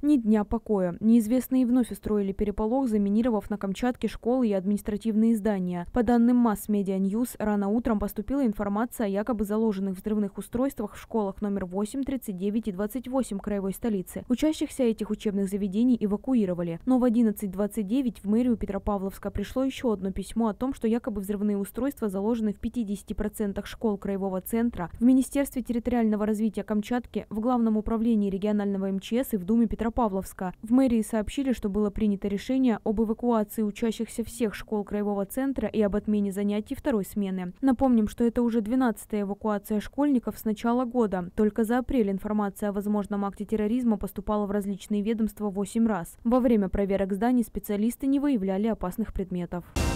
Ни дня покоя. Неизвестные вновь устроили переполох, заминировав на Камчатке школы и административные здания. По данным масс-медиа Ньюс, рано утром поступила информация о якобы заложенных взрывных устройствах в школах номер 8, 39 и 28 краевой столицы. Учащихся этих учебных заведений эвакуировали. Но в 11:29 в мэрию Петропавловска пришло еще одно письмо о том, что якобы взрывные устройства заложены в 50% школ краевого центра, в Министерстве территориального развития Камчатки, в Главном управлении регионального МЧС и в Думе Петропавловска. В мэрии сообщили, что было принято решение об эвакуации учащихся всех школ краевого центра и об отмене занятий второй смены. Напомним, что это уже 12-я эвакуация школьников с начала года. Только за апрель информация о возможном акте терроризма поступала в различные ведомства 8 раз. Во время проверок зданий специалисты не выявляли опасных предметов.